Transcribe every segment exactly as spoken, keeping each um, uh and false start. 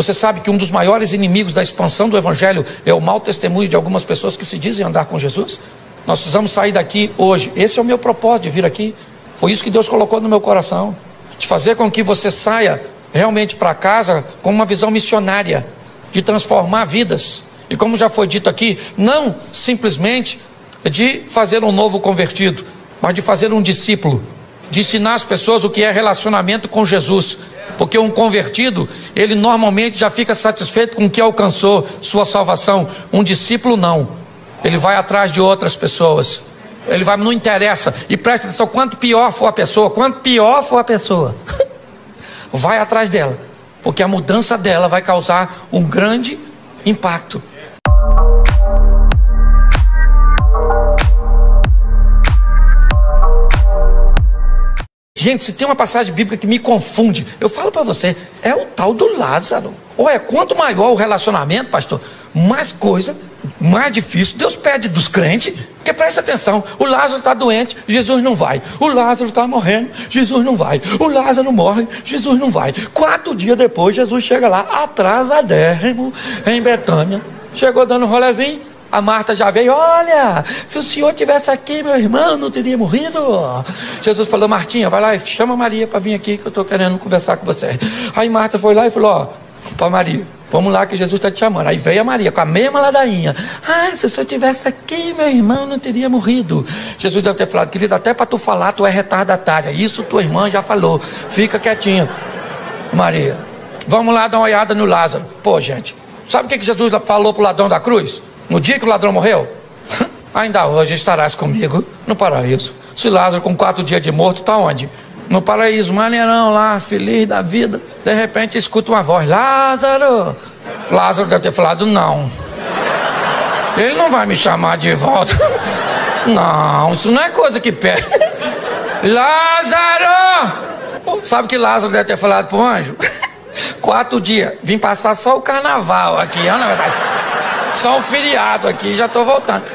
Você sabe que um dos maiores inimigos da expansão do Evangelho é o mau testemunho de algumas pessoas que se dizem andar com Jesus? Nós precisamos sair daqui hoje. Esse é o meu propósito de vir aqui. Foi isso que Deus colocou no meu coração, de fazer com que você saia realmente para casa com uma visão missionária, de transformar vidas. E como já foi dito aqui, não simplesmente de fazer um novo convertido, mas de fazer um discípulo, de ensinar as pessoas o que é relacionamento com Jesus. Porque um convertido, ele normalmente já fica satisfeito com o que alcançou, sua salvação. Um discípulo não, ele vai atrás de outras pessoas. Ele vai, não interessa, e presta atenção, quanto pior for a pessoa, quanto pior for a pessoa, vai atrás dela, porque a mudança dela vai causar um grande impacto. Gente, se tem uma passagem bíblica que me confunde, eu falo para você, é o tal do Lázaro. Olha, quanto maior o relacionamento, pastor, mais coisa, mais difícil Deus pede dos crentes. Porque presta atenção, o Lázaro está doente, Jesus não vai. O Lázaro está morrendo, Jesus não vai. O Lázaro morre, Jesus não vai. Quatro dias depois, Jesus chega lá, atrasadérrimo, em Betânia. Chegou dando um rolezinho, a Marta já veio, olha, se o senhor tivesse aqui, meu irmão, não teria morrido. Jesus falou, Martinha, vai lá e chama Maria para vir aqui, que eu estou querendo conversar com você. Aí Marta foi lá e falou, ó, para Maria, vamos lá que Jesus está te chamando. Aí veio a Maria com a mesma ladainha. Ah, se o senhor tivesse aqui, meu irmão não teria morrido. Jesus deve ter falado, querido, até para tu falar, tu é retardatária. Isso tua irmã já falou. Fica quietinha. Maria, vamos lá dar uma olhada no Lázaro. Pô, gente, sabe o que que Jesus falou para o ladrão da cruz? No dia que o ladrão morreu? Ainda hoje estarás comigo no paraíso. Se Lázaro com quatro dias de morto, está onde? No paraíso, maneirão lá, feliz da vida. De repente escuta uma voz, Lázaro. Lázaro deve ter falado, não, ele não vai me chamar de volta. Não, isso não é coisa que pede. Lázaro! Sabe o que Lázaro deve ter falado pro anjo? Quatro dias, vim passar só o carnaval aqui, na verdade, só o feriado aqui, já estou voltando.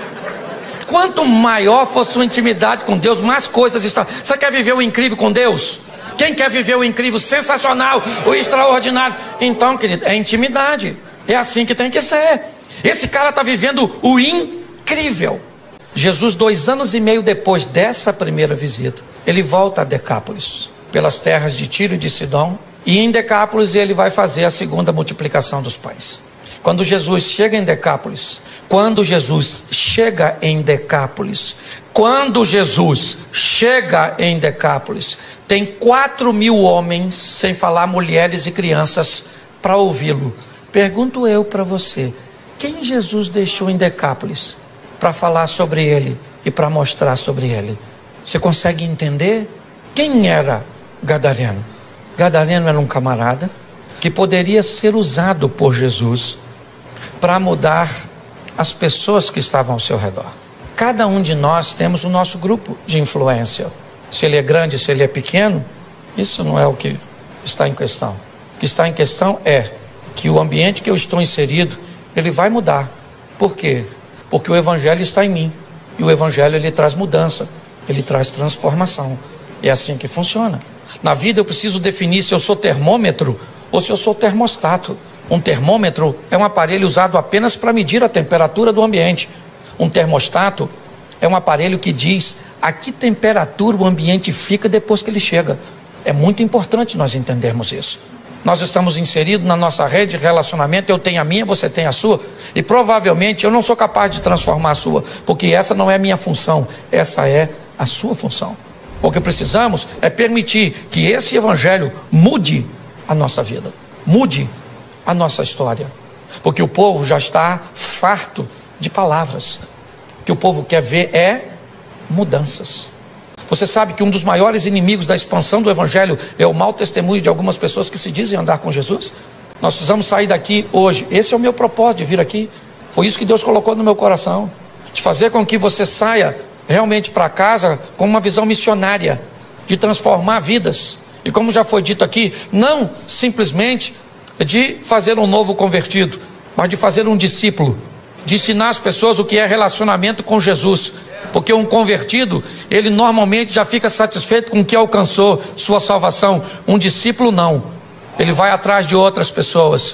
Quanto maior for sua intimidade com Deus, mais coisas estão. Você quer viver o incrível com Deus? Quem quer viver o incrível, sensacional, o extraordinário? Então, querido, é intimidade. É assim que tem que ser. Esse cara está vivendo o incrível. Jesus, dois anos e meio depois dessa primeira visita, ele volta a Decápolis, pelas terras de Tiro e de Sidom. E em Decápolis ele vai fazer a segunda multiplicação dos pães. Quando Jesus chega em Decápolis, quando Jesus chega em Decápolis, quando Jesus chega em Decápolis, tem quatro mil homens, sem falar mulheres e crianças, para ouvi-lo. Pergunto eu para você, quem Jesus deixou em Decápolis para falar sobre ele e para mostrar sobre ele? Você consegue entender? Quem era Gadareno? Gadareno era um camarada que poderia ser usado por Jesus para mudar as pessoas que estavam ao seu redor. Cada um de nós temos o nosso grupo de influência. Se ele é grande, se ele é pequeno, isso não é o que está em questão. O que está em questão é que o ambiente que eu estou inserido, ele vai mudar. Por quê? Porque o Evangelho está em mim. E o Evangelho, ele traz mudança, ele traz transformação. É assim que funciona. Na vida eu preciso definir se eu sou termômetro ou se eu sou termostato. Um termômetro é um aparelho usado apenas para medir a temperatura do ambiente. Um termostato é um aparelho que diz a que temperatura o ambiente fica depois que ele chega. É muito importante nós entendermos isso. Nós estamos inseridos na nossa rede de relacionamento, eu tenho a minha, você tem a sua, e provavelmente eu não sou capaz de transformar a sua, porque essa não é a minha função, essa é a sua função. O que precisamos é permitir que esse Evangelho mude a nossa vida, mude a nossa história, porque o povo já está farto de palavras. O que o povo quer ver é mudanças. Você sabe que um dos maiores inimigos da expansão do Evangelho é o mau testemunho de algumas pessoas que se dizem andar com Jesus? Nós precisamos sair daqui hoje. Esse é o meu propósito de vir aqui. Foi isso que Deus colocou no meu coração, de fazer com que você saia realmente para casa com uma visão missionária, de transformar vidas. E como já foi dito aqui, não simplesmente de fazer um novo convertido, mas de fazer um discípulo, de ensinar as pessoas o que é relacionamento com Jesus. Porque um convertido, ele normalmente já fica satisfeito com o que alcançou, sua salvação. Um discípulo não, ele vai atrás de outras pessoas.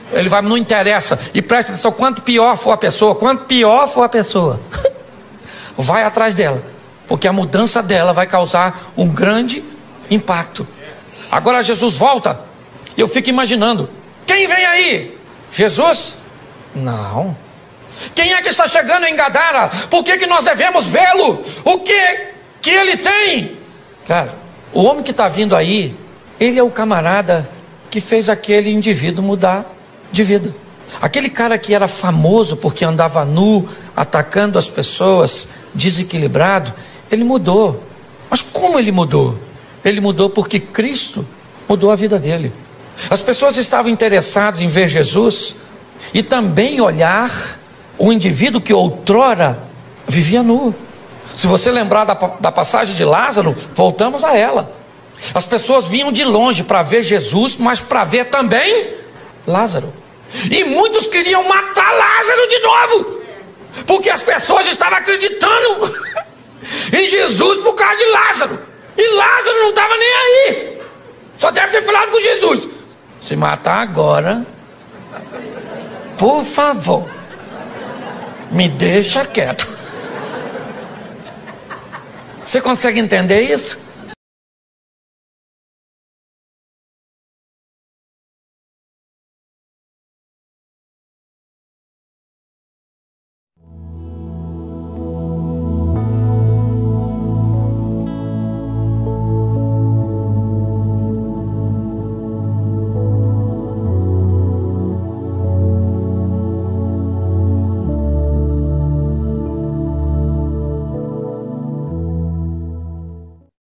Ele vai, não interessa. E presta atenção, quanto pior for a pessoa, quanto pior for a pessoa, vai atrás dela, porque a mudança dela vai causar um grande impacto. Agora Jesus volta, e eu fico imaginando, quem vem aí? Jesus? Não. Quem é que está chegando em Gadara? Por que que nós devemos vê-lo? O que que ele tem? Cara, o homem que está vindo aí, ele é o camarada que fez aquele indivíduo mudar de vida. Aquele cara que era famoso porque andava nu, atacando as pessoas, desequilibrado, ele mudou. Mas como ele mudou? Ele mudou porque Cristo mudou a vida dele. As pessoas estavam interessadas em ver Jesus e também olhar o indivíduo que outrora vivia nu. Se você lembrar da, da passagem de Lázaro, voltamos a ela. As pessoas vinham de longe para ver Jesus, mas para ver também Lázaro. E muitos queriam matar Lázaro de novo, porque as pessoas estavam acreditando em Jesus por causa de Lázaro. E Lázaro não estava nem aí. Só deve ter falado com Jesus: se matar agora, por favor, me deixa quieto. Você consegue entender isso?